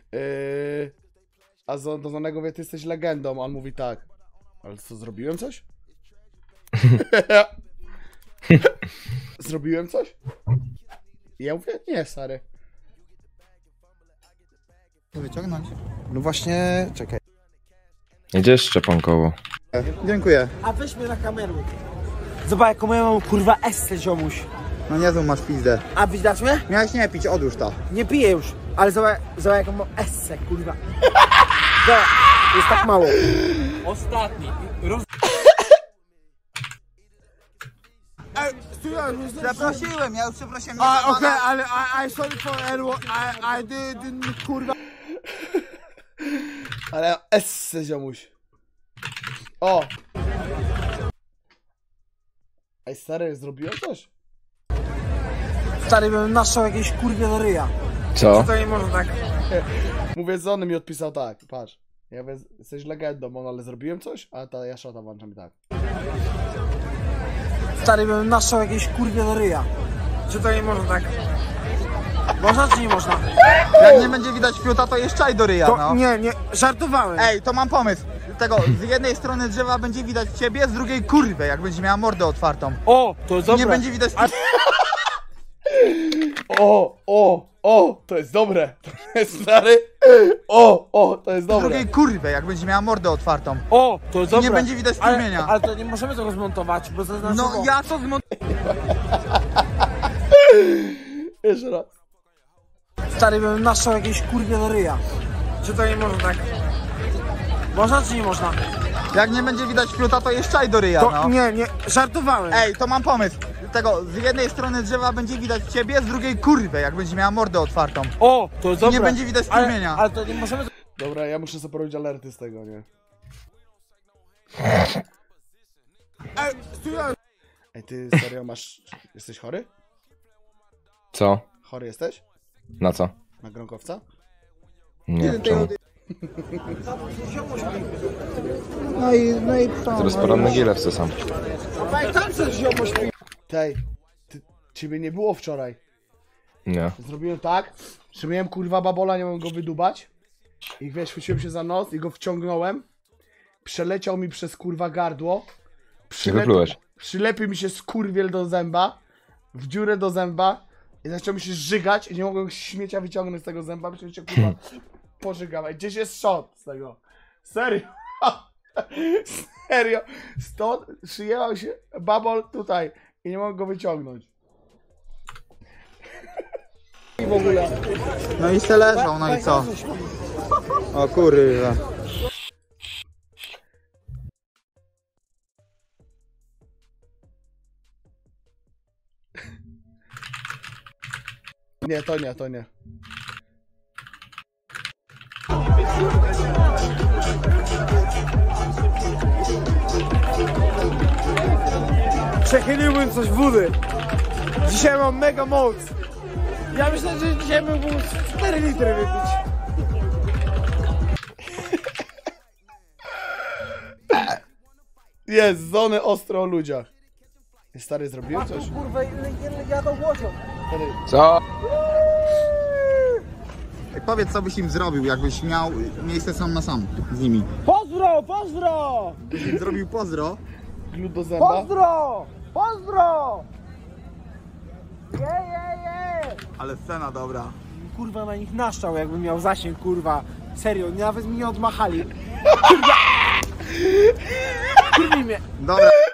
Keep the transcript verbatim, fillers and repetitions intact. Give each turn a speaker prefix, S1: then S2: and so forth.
S1: Yy, a z- do znanego wie, ty jesteś legendą, a on mówi tak. Ale co, zrobiłem coś? Zrobiłem coś? I ja mówię, nie, stary.
S2: Wyciągnąć? No właśnie, czekaj.
S3: Gdzie jest szczepankowo?
S2: Dziękuję.
S4: A weź mnie na kamerę. Zobacz jaką ja mam kurwa esce, ziomuś.
S2: No niezłą masz pizdę.
S4: A widać mnie?
S2: Miałeś nie pić, odłóż to.
S4: Nie piję już, ale zobacz, zobacz jaką mam esce, kurwa. Zobacz, jest tak mało. Ostatni. Roz...
S2: Zaprosiłem, ja już przeprosiłem.
S4: A, okej, okay, ale I, I sorry for everyone, I, I didn't, kurwa.
S1: Ale esse, ziomuś. O! Ej, stary, zrobiłem coś?
S4: Stary, bym naszał jakieś kurwie do ryja.
S3: Co?
S4: To nie może tak.
S1: Mówię, z on mi odpisał tak, patrz. Ja mówię, jesteś legendą, on, ale zrobiłem coś? A ta Jaszota włącza mi tak.
S4: Stary, bym naszał jakieś kurwie do ryja. Czy to nie może tak? Można czy nie można?
S2: Jak nie będzie widać fiuta, to jest czaj do ryja,
S4: To,
S2: no.
S4: nie, nie, żartowałem.
S2: Ej, to mam pomysł. Tego, z jednej strony drzewa będzie widać ciebie, z drugiej kurwę, jak będzie miała mordę otwartą.
S4: O, to jest dobre.
S2: Nie będzie widać...
S1: O, o, o, to jest dobre. To jest stary. O, o, to jest
S2: Z
S1: dobre.
S2: drugiej kurwę, jak będzie miała mordę otwartą.
S4: O, to jest dobre.
S2: Nie będzie widać
S4: ale,
S2: strumienia.
S4: ale to nie możemy tego zmontować, bo zaznaczyło.
S2: No ja to zmontuję.
S1: Jeszcze raz.
S4: Stary, bym naszał jakieś kurwie do ryja. Czy to nie może tak? Można czy nie można?
S2: Jak nie będzie widać fiuta, to jest czaj do ryja,
S4: To,
S2: no.
S4: nie, nie, żartowałem.
S2: Ej, to mam pomysł. Tego, z jednej strony drzewa będzie widać ciebie, z drugiej kurwę, jak będzie miała mordę otwartą.
S4: O, to jest dobre.
S2: Nie będzie widać strumienia.
S4: Ale, ale to nie możemy...
S1: Dobra, ja muszę sobie porobić alerty z tego, nie?
S4: Ej, stój,
S1: Ej, ty serio masz... Jesteś chory?
S3: Co?
S1: Chory jesteś?
S3: Na co?
S1: Na gronkowca?
S3: Nie, czemu?
S2: No i, no i co?
S3: Teraz poranny gile chcę sam.
S4: tam coś ziomuś.
S1: Tej, ty, ciebie nie było wczoraj.
S3: Nie.
S1: Zrobiłem tak, że miałem kurwa babola, nie mogłem go wydubać. I wiesz, chwyciłem się za nos i go wciągnąłem. Przeleciał mi przez kurwa gardło.
S3: Nie wyplułeś.
S1: Przylepił mi się skurwiel do zęba. W dziurę do zęba. I zaczął mi się żygać i nie mogłem śmiecia wyciągnąć z tego zęba. Przecież się kurwa pożygałem. Gdzieś jest shot z tego. Serio. Serio. Stąd przyjechał się babol tutaj. I nie mogę go wyciągnąć. I w ogóle.
S2: No i se leżą, no i co? O kurwa.
S1: Nie, to nie, to nie.
S4: Przechyliłbym coś wody. Dzisiaj mam mega moc. Ja myślę, że dzisiaj bym mógł cztery litry wypić.
S1: Jest, zony ostro o ludziach. Stary, zrobiłem coś?
S4: Kurwa, ile, ile jadą łodzią.
S1: Stary,
S3: Co?
S2: Ej, powiedz, co byś im zrobił, jakbyś miał miejsce sam na sam z nimi.
S4: Pozdro, pozdro!
S2: Byś im zrobił pozdro.
S1: glut do zęba.
S4: Pozdro! Pozdro! Je, je, je!
S2: Ale scena dobra.
S4: Kurwa na nich naszczał, jakbym miał zasięg, kurwa. Serio, nawet mi nie odmachali. Kurwa! Kurwi mnie.
S2: Dobra.